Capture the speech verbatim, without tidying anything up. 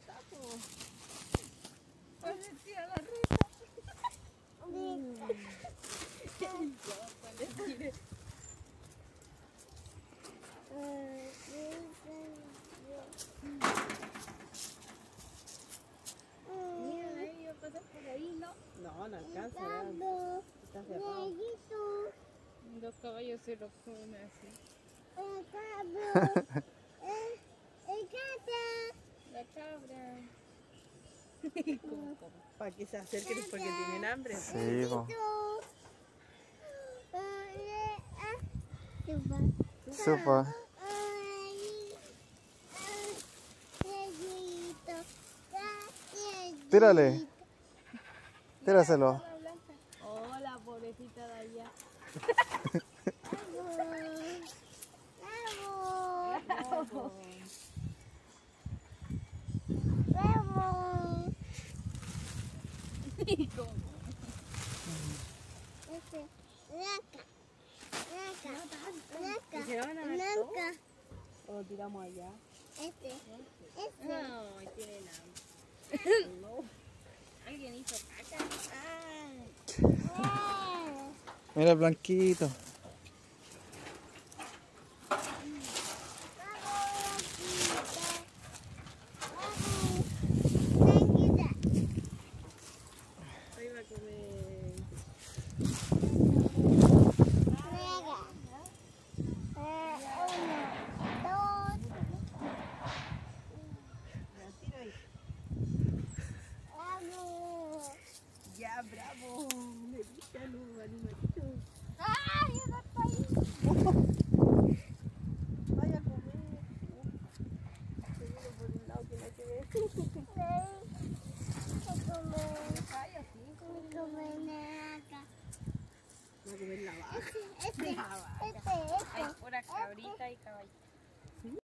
está, po. Parecía la risa. Mira, ahí va a pasar por ahí, ¿no? No, no alcanza. Está cerrado. Los caballos se los comen así. La cabra. ¿Cómo, cómo? Para que se acerquen porque tienen hambre. Sí, po. Super. Tírale. Tíraselo. Hola, pobrecita de allá. Bravo. ¿Se van a dar todo? ¿O tiramos allá? Este. Este. No, tienen hambre. No. Alguien hizo caca. Ah. Mira el blanquito. Ahí va a comer. Ya, bravo. Me gustan los animalitos. ¡Ay, yo no estoy! Vaya a comer. Seguro por un lado que no te ve. Vaya, sí. No comer nada. Va a comer la vaca. Este, La vaca. este, este. Hay pura cabrita y caballito.